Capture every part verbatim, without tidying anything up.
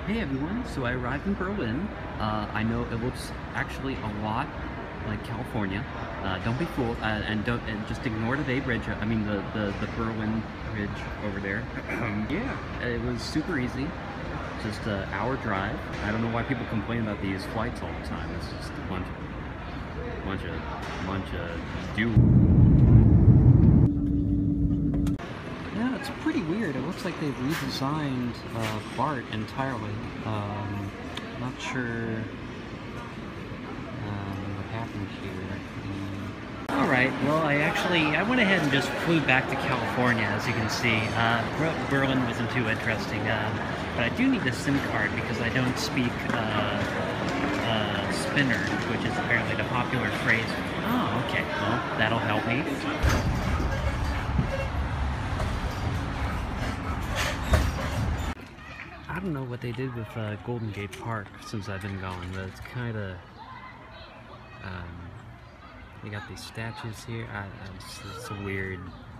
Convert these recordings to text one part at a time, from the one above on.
Hey everyone, so I arrived in Berlin. Uh, I know it looks actually a lot like California. Uh, don't be fooled, uh, and don't and just ignore the Bay Bridge. I mean the the, the Berlin Bridge over there. Yeah, it was super easy. Just an hour drive. I don't know why people complain about these flights all the time. It's just a bunch of bunch of bunch of do. Yeah, it's pretty weird. It looks like they've redesigned uh, BART entirely. Um, not sure um, what happened here. Um, all right. Well, I actually I went ahead and just flew back to California, as you can see. Uh, Berlin wasn't too interesting, uh, but I do need a SIM card because I don't speak uh, uh, Spinner, which is apparently the popular phrase. Oh, okay. Well, that'll help me. I don't know what they did with uh, Golden Gate Park since I've been gone, but it's kind of, um, they got these statues here. I, I just, it's weird.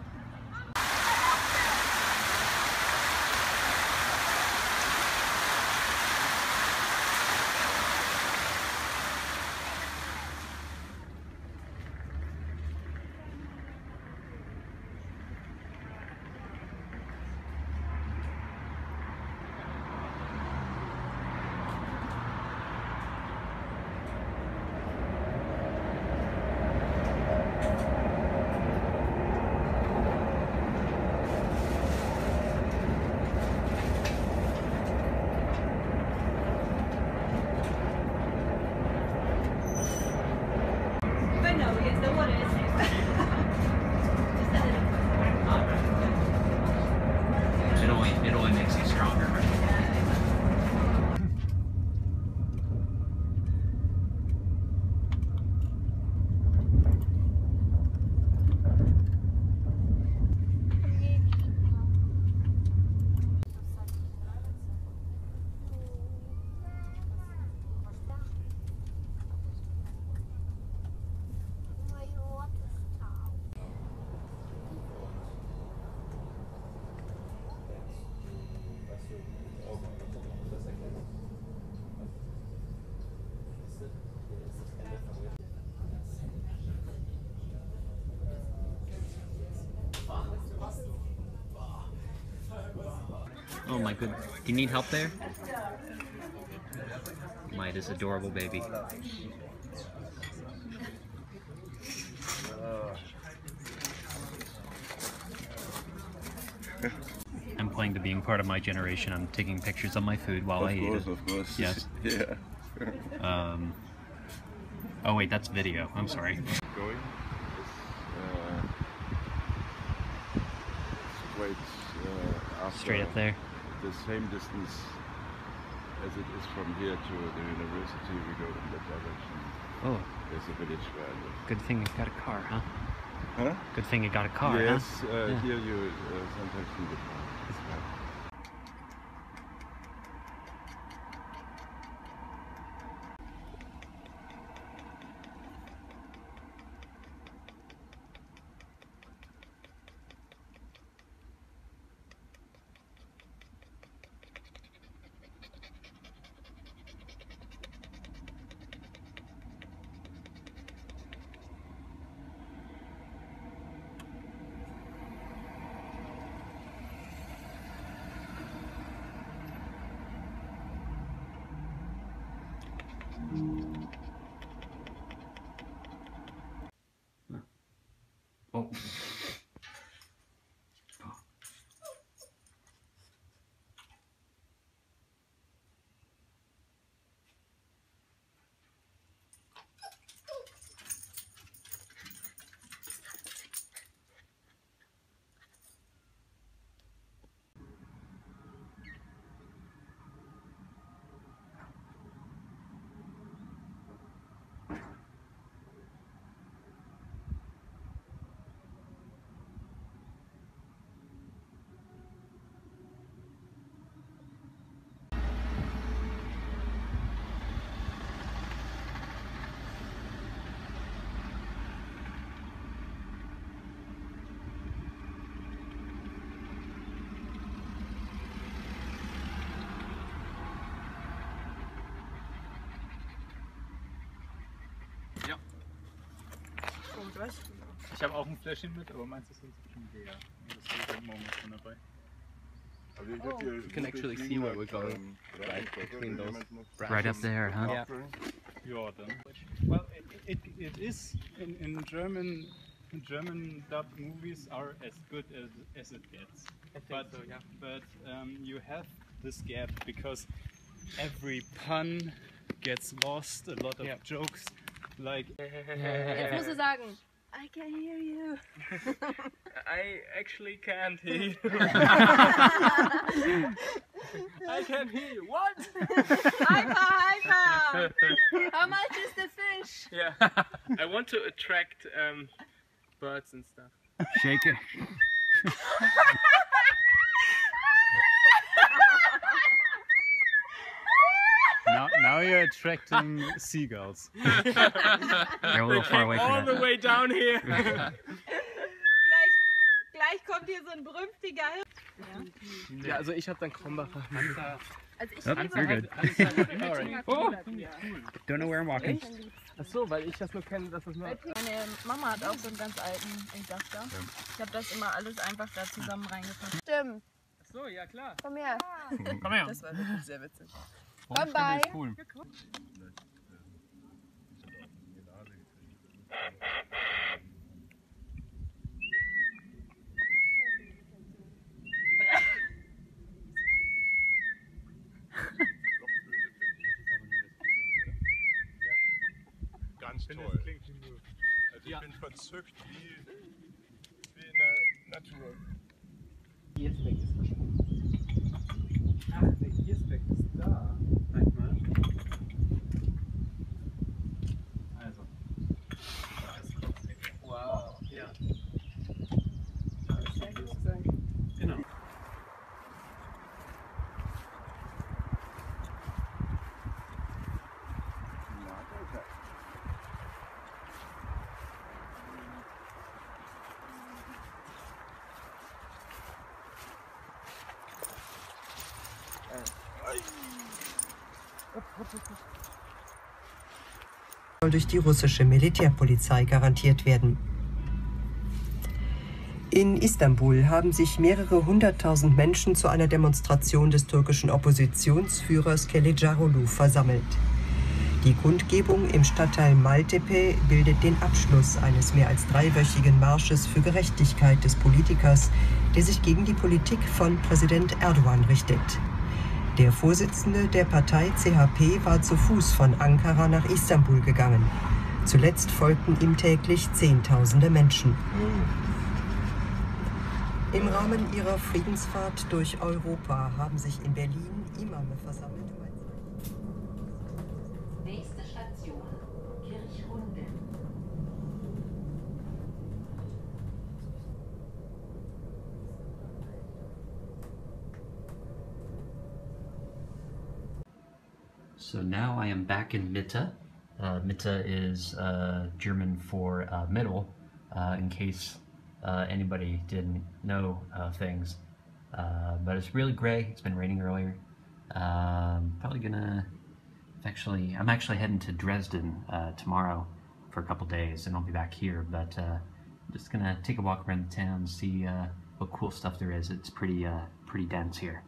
It only, it only makes you stronger, right? Oh my goodness. Do you need help there? My, this adorable baby. I'm playing to being part of my generation. I'm taking pictures of my food while of I course, eat it. Of course, Yes. Yeah. um, oh wait, that's video. I'm sorry. Going is uh, straight uh, after Straight up there. the same distance as it is from here to the university. We go in that direction. Oh. There's a village where I live. Good thing you got a car, huh? Huh? Good thing you got a car, yes, huh? uh, Yeah. Here you uh, sometimes need a car. Right. was? Ich habe auch ein Fläschchen mit, aber meins ist sonst bestimmt leer. Das ist halt morgen schon dabei. Oh. You can actually see where we're going, right between those branches. Right up there, huh? Yeah. Ja, dann. Well, it, it, it is in, in German. German dubbed movies are as good as, as it gets. But, so, yeah. but um, you have this gap because every pun gets lost, a lot of Yeah. jokes. Like. Jetzt musst du sagen, I can hear you. I actually can't hear you. I can hear you. What? Hyper, hyper! How much is the fish? Yeah. I want to attract um, birds and stuff. Shake it. Now, now you're attracting seagulls. They're a little far away All from the that. way down here. Gleich, gleich kommt hier so ein berühmtiger. Ja. Ja, also ich habe dann Krombacher. Also ich Oh, liebe you're good. halt Oh. Don't know where I'm walking. Achso, weil ich das nur kenne, dass das nur... Meine Mama hat auch so einen ganz alten Induktor. Ich habe das immer alles einfach da zusammen reingepackt. Stimmt. Achso, ja klar. Komm her. Komm her. Das war wirklich sehr witzig. Bye bye. Cool. Ganz Das toll. klingt wie Müll. Also ich Ja. bin verzückt wie, wie in der Natur. Hier ist weg ist Ach, der hier ist weg ist da. Zeig mal. Also. Da ist Kopfecke. Wow. Ja. Da ist der Kopfecke. Genau. soll durch die russische Militärpolizei garantiert werden. In Istanbul haben sich mehrere hunderttausend Menschen zu einer Demonstration des türkischen Oppositionsführers Kılıçdaroğlu versammelt. Die Kundgebung im Stadtteil Maltepe bildet den Abschluss eines mehr als dreiwöchigen Marsches für Gerechtigkeit des Politikers, der sich gegen die Politik von Präsident Erdogan richtet. Der Vorsitzende der Partei C H P war zu Fuß von Ankara nach Istanbul gegangen. Zuletzt folgten ihm täglich Zehntausende Menschen. Im Rahmen ihrer Friedensfahrt durch Europa haben sich in Berlin Imame versammelt. Nächste Station, Kirchhundem. So now I am back in Mitte. Uh, Mitte is uh, German for uh, middle, uh, in case uh, anybody didn't know uh, things. Uh, but it's really gray. It's been raining earlier. Um, probably gonna actually. I'm actually heading to Dresden uh, tomorrow for a couple days, and I'll be back here. But uh, I'm just gonna take a walk around the town, see uh, what cool stuff there is. It's pretty, uh, pretty dense here.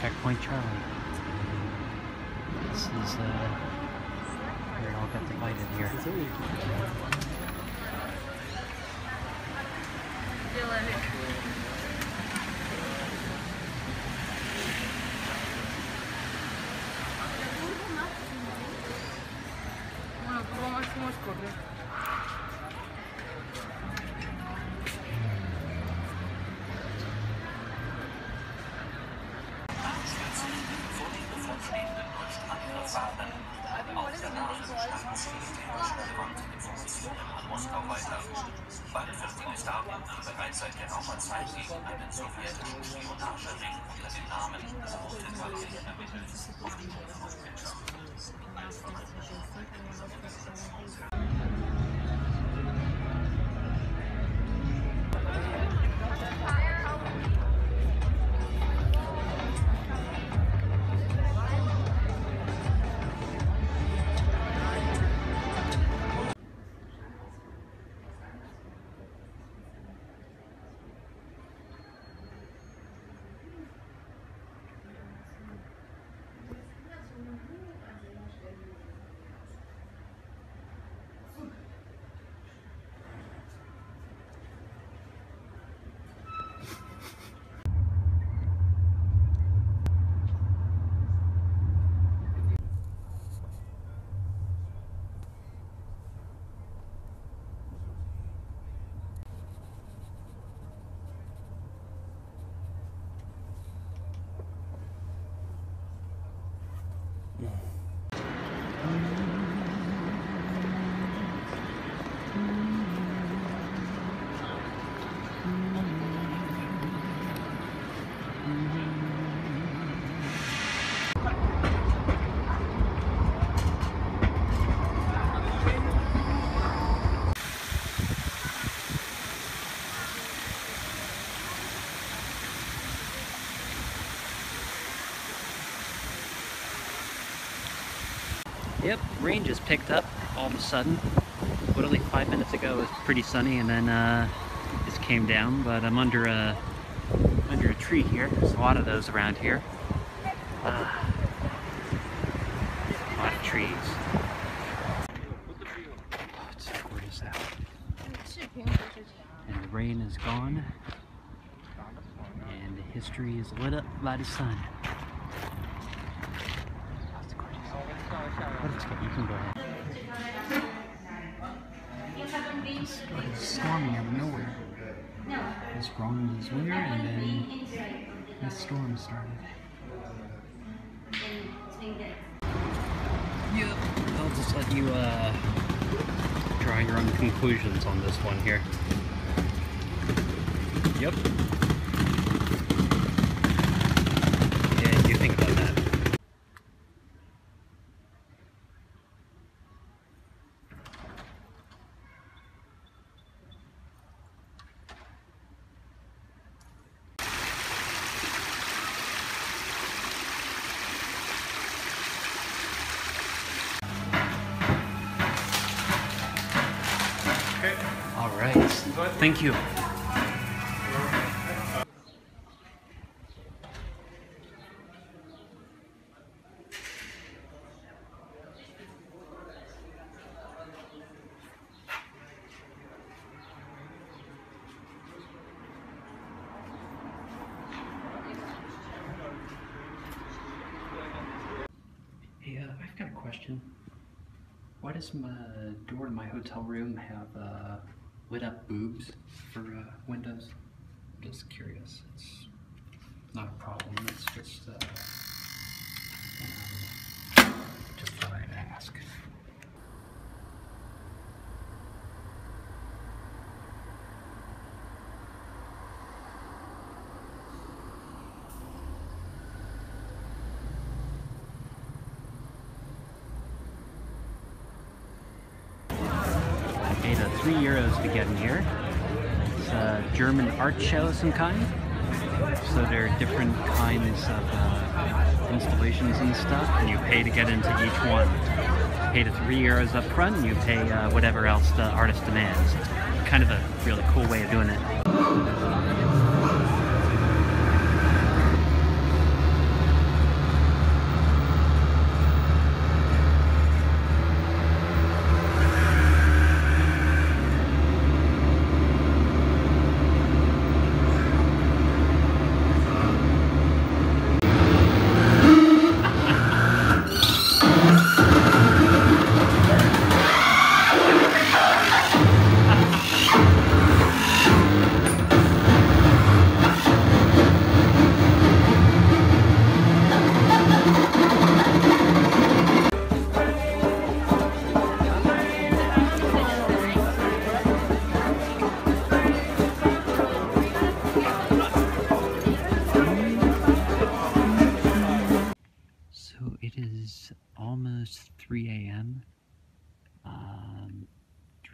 Checkpoint Charlie. This is, uh, we all got divided here. Yep, rain just picked up all of a sudden. Literally five minutes ago it was pretty sunny, and then uh, just came down. But I'm under a under a tree here. There's a lot of those around here. Uh, a lot of trees. Oh, it's so gorgeous out. And the rain is gone, and history is lit up by the sun. Let's go. You can go ahead. It started storming out of nowhere. It was wrong this winter, and then this storm started. Yep. I'll just let you uh, draw your own conclusions on this one here. Yep. Yeah, you think about that. All right, thank you. Hey, uh, I've got a question. Why does my door to my hotel room have uh, lit up boobs for uh, windows? I'm just curious. It's not a problem. It's just, uh, um, just thought I'd ask. Paid uh, three euros to get in here. It's a German art show of some kind. So there are different kinds of uh, installations and stuff, and you pay to get into each one. You pay the three euros up front, and you pay uh, whatever else the artist demands. Kind of a really cool way of doing it.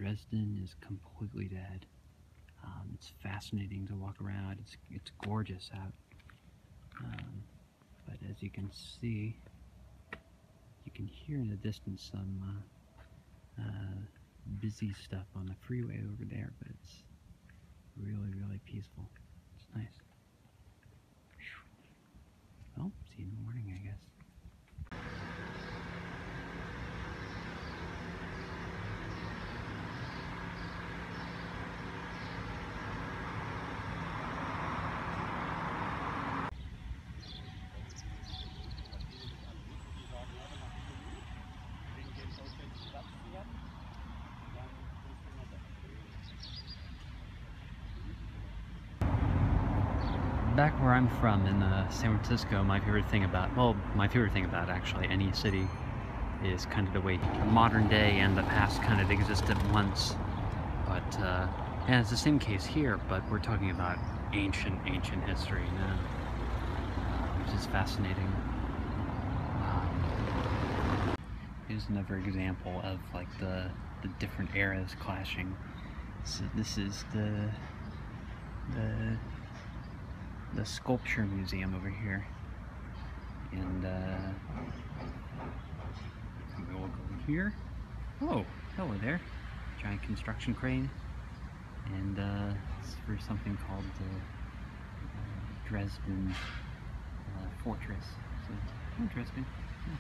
Dresden is completely dead. Um, it's fascinating to walk around. It's it's gorgeous out. Um, but as you can see, you can hear in the distance some uh, uh, busy stuff on the freeway over there, but it's really, really peaceful. It's nice. Well, see you in the morning, I guess. Back where I'm from in uh, San Francisco, my favorite thing about, well, my favorite thing about actually any city is kind of the way the modern day and the past kind of exist at once. But, uh, and it's the same case here, but we're talking about ancient, ancient history now, uh, which is fascinating. Um, here's another example of like the, the different eras clashing. So this is the, the, the sculpture museum over here, and uh, we'll go here. Oh, hello there. Giant construction crane, and uh, it's for something called the uh, Dresden uh, Fortress. So interesting. Yeah.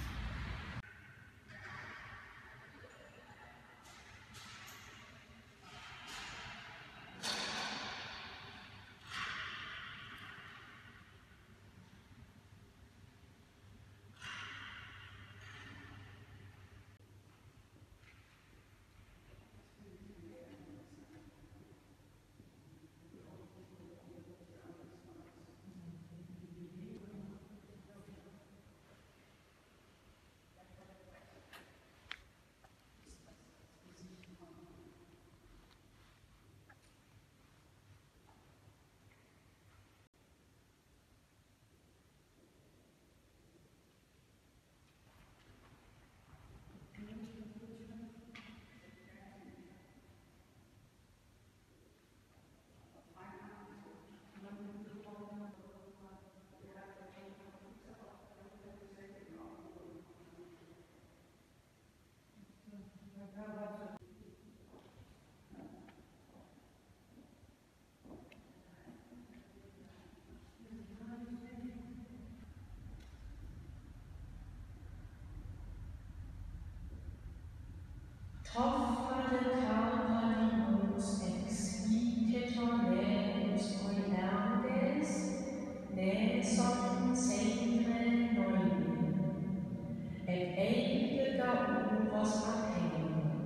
Toffade carpadimos expitetor legibus oilerdes, ne sotum sempre noivem, ec eidega uros appellimum.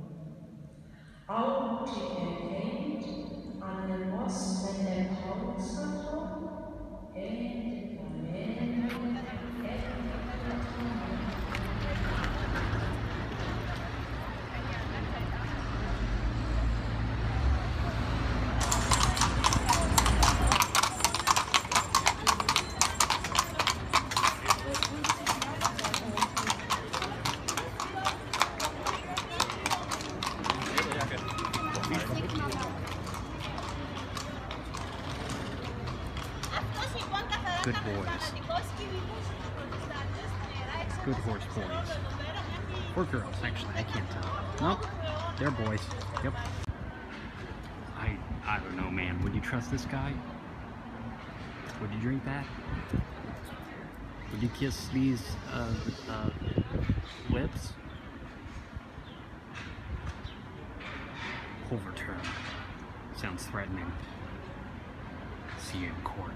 Autice keit, anemos mende pausator, et galeno epictetor monte. Good boys. Good horse boys. Or girls, actually, I can't tell. Nope, they're boys. Yep. I I don't know, man. Would you trust this guy? Would you drink that? Would you kiss these uh, uh, lips? Overturn. Sounds threatening. See you in court.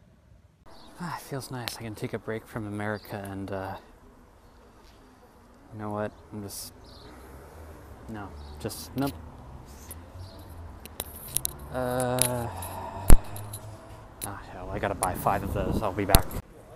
Ah, it feels nice. I can take a break from America and uh, You know what? I'm just... No. Just... Nope. Uh... Ah, hell, I gotta buy five of those. I'll be back.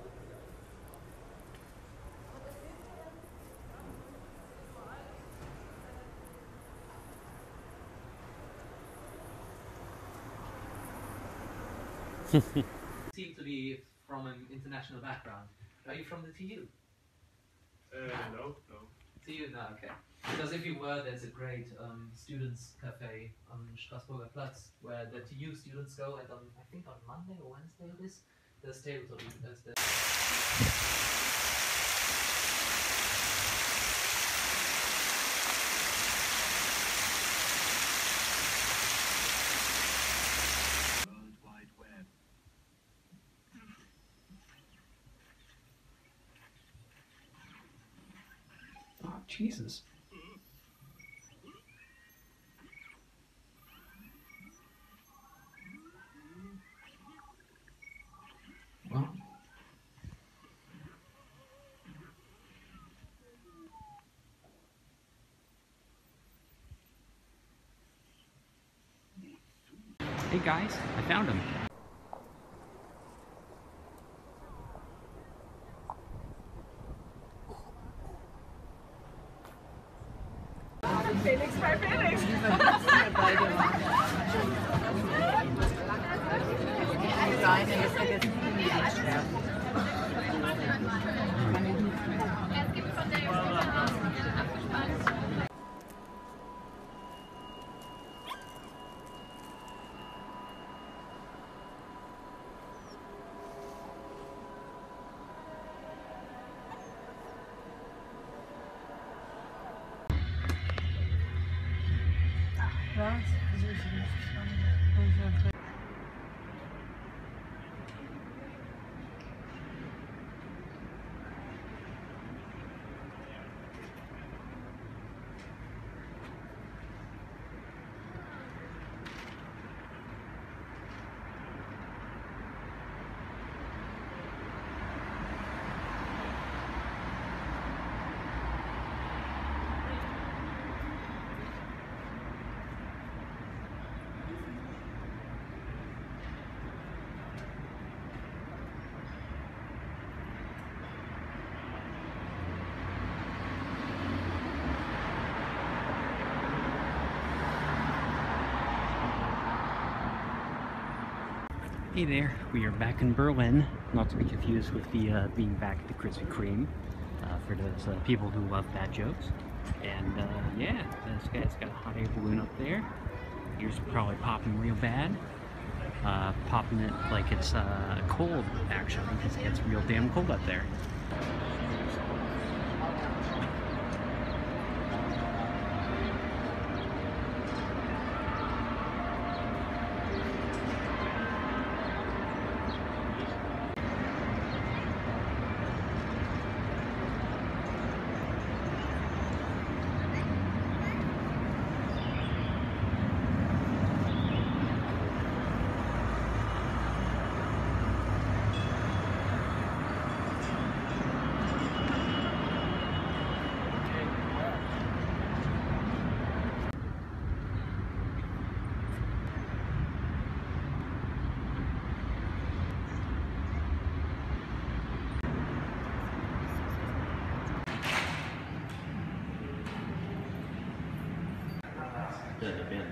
Seem to be from an international background. Are you from the T U? Uh, no, no. T U, no, okay. Because if you were, there's a great um, students' cafe on Strasburger Platz where the T U students go, and on, I think on Monday or Wednesday it is, there's tabletop. There's the Jesus. Well, Hey guys, I found him. Felix bei Felix. Hey there, we are back in Berlin, not to be confused with the uh, being back at the Krispy Kreme, uh, for those uh, people who love bad jokes. And uh, yeah, this guy's got a hot air balloon up there. Ears are probably popping real bad. Uh, popping it like it's uh, cold, actually, because it gets real damn cold up there. The event.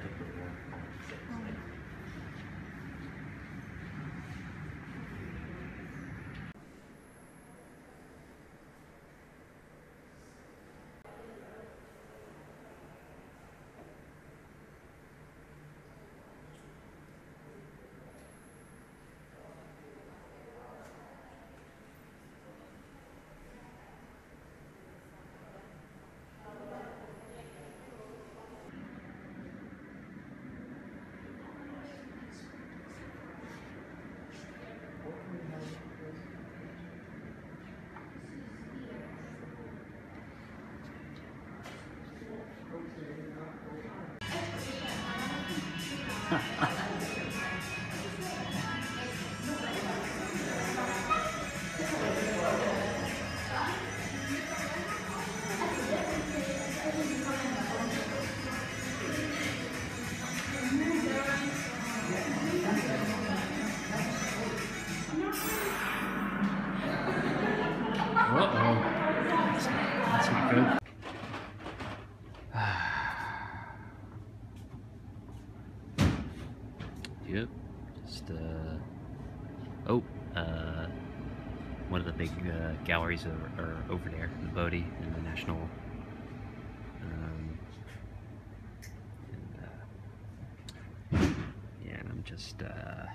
uh, oh, uh, one of the big uh, galleries are, are over there, the Bodhi and the National. Um, and, uh, yeah, and I'm just, uh,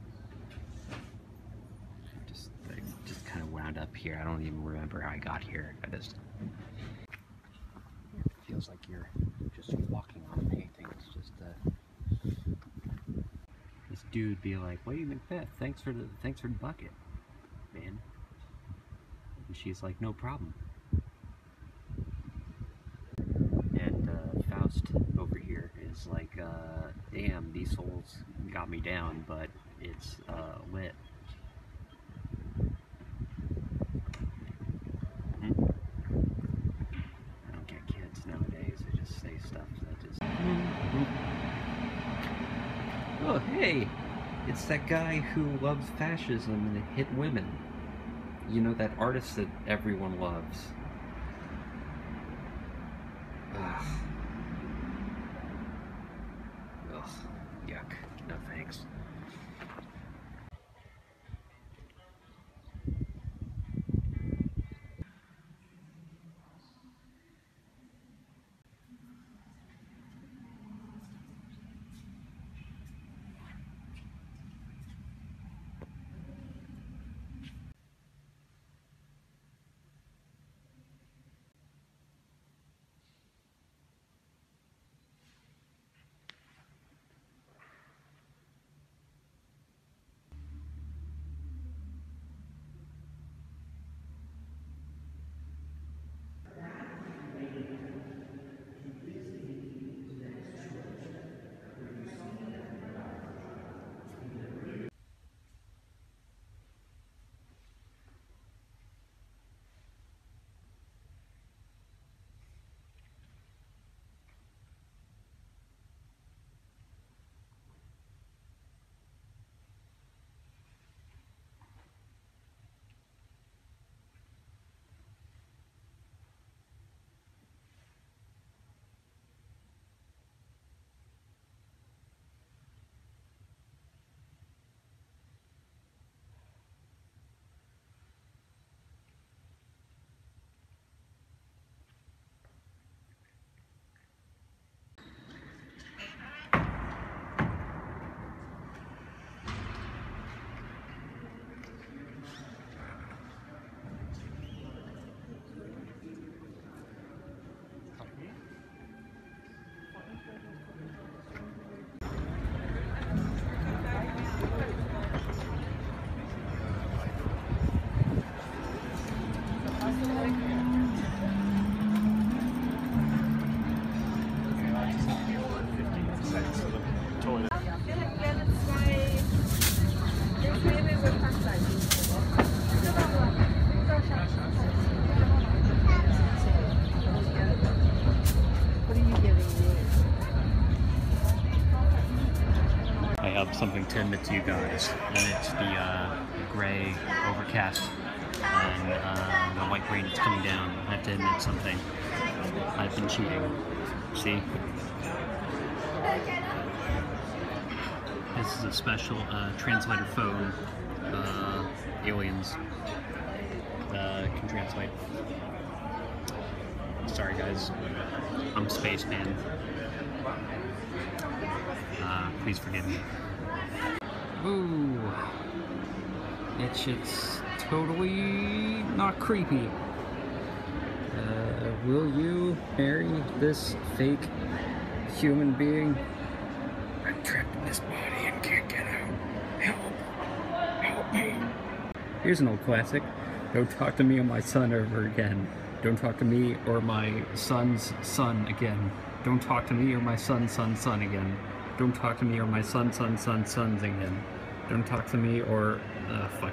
just, I just kind of wound up here. I don't even remember how I got here. I just, it feels like you're just walking on a painting. It's just, uh, this dude be like, "Lady Macbeth, thanks for the, thanks for the bucket, man." And she's like, "No problem." And uh, Faust over here is like, uh, "Damn, these souls got me down, but it's uh, lit." Hmm? I don't get kids nowadays. They just say stuff that just. Oh, hey! It's that guy who loves fascism and hit women. You know, that artist that everyone loves. Ugh. Ugh. Yuck. No thanks. I have something to admit to you guys, and it's the uh, gray overcast and uh, the white rain that's coming down. I have to admit something. I've been cheating. See? This is a special uh, translator phone. Uh, aliens uh, can translate. Sorry guys, I'm Spaceman. Uh, please forgive me. Ooh, that shit's totally not creepy. Uh, will you marry this fake human being? I'm trapped in this body and can't get out. Help! Help me! Here's an old classic. Don't talk to me or my son ever again. Don't talk to me or my son's son again. Don't talk to me or my son's son's son again. Don't talk to me or my son, son, son, sons again. Don't talk to me or, uh, fuck.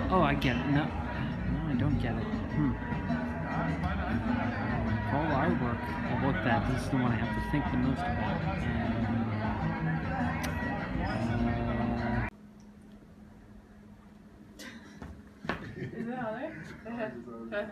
Oh, I get it. No, no, I don't get it. Hmm. All our work, I looked at. This is the one I have to think the most about. And, uh, Is that other?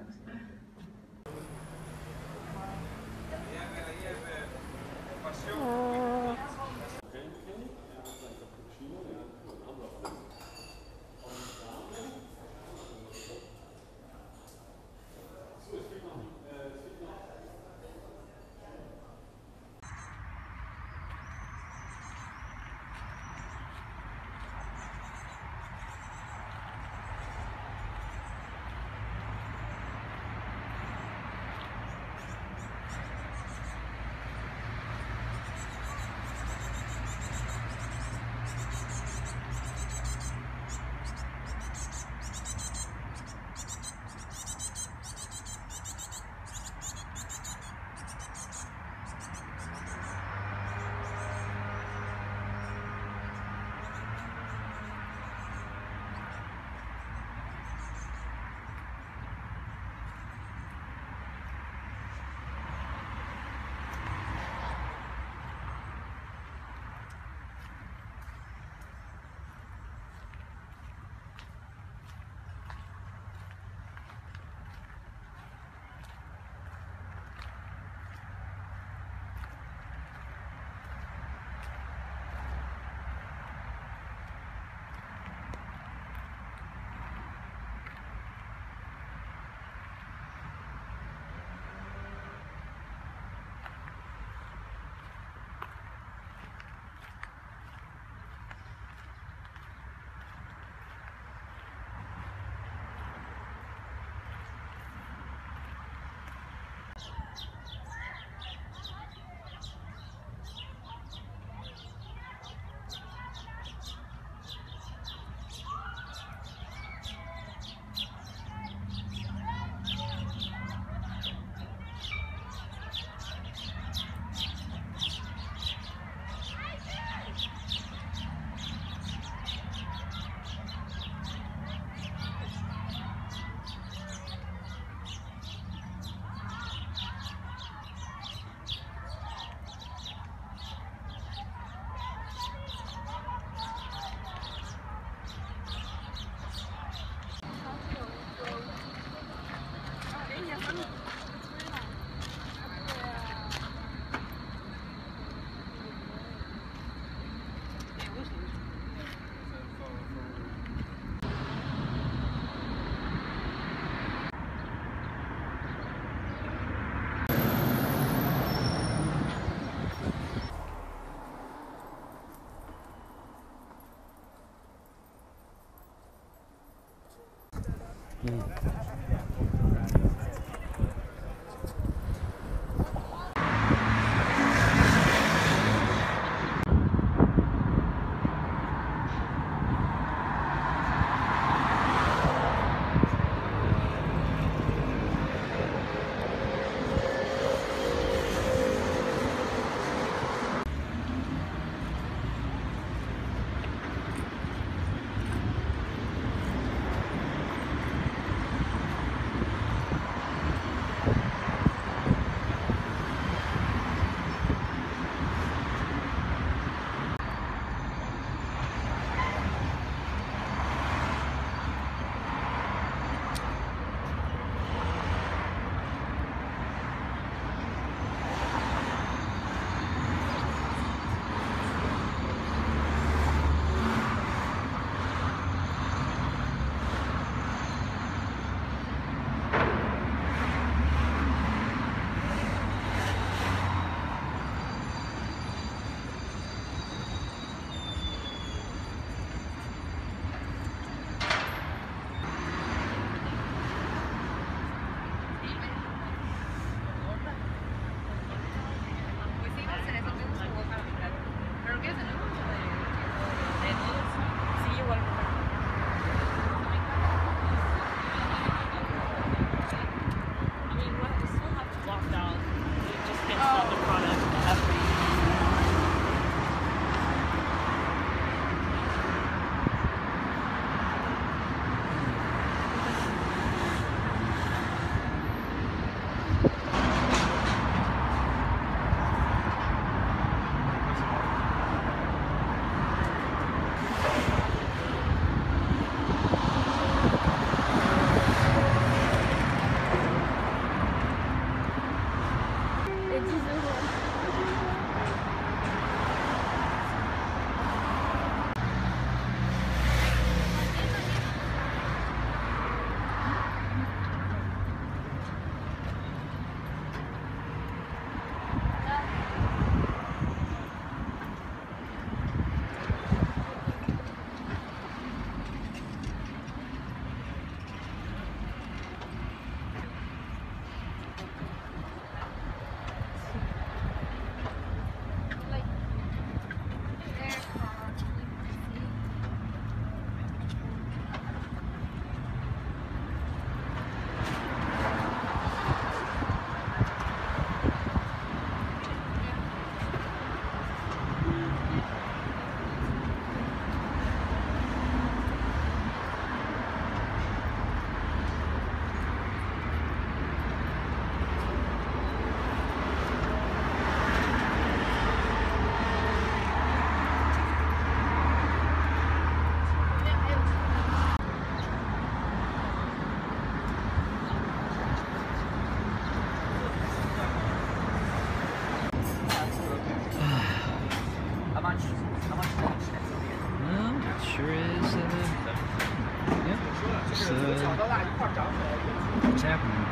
yeah, just, uh, what's happening.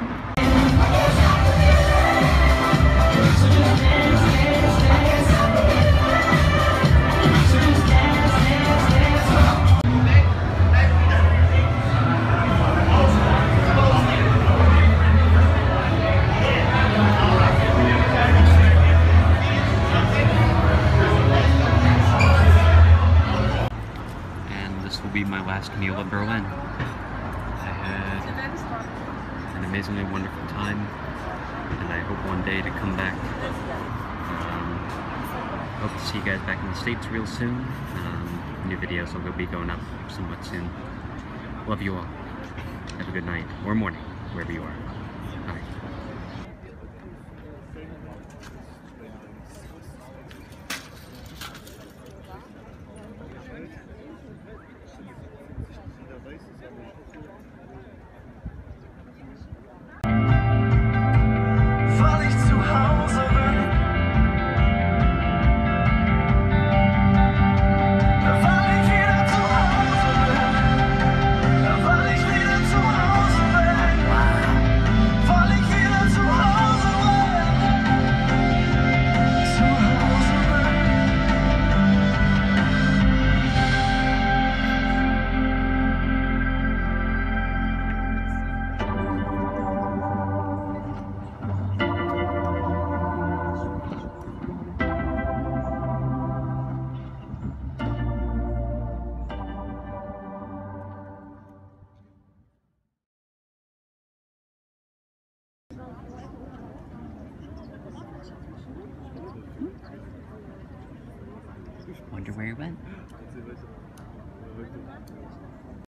This will be my last meal in Berlin. I had an amazingly wonderful time, and I hope one day to come back. Um, hope to see you guys back in the States real soon. Um, new videos will be going up somewhat soon. Love you all. Have a good night, or morning, wherever you are. Bye. Wonder where he went.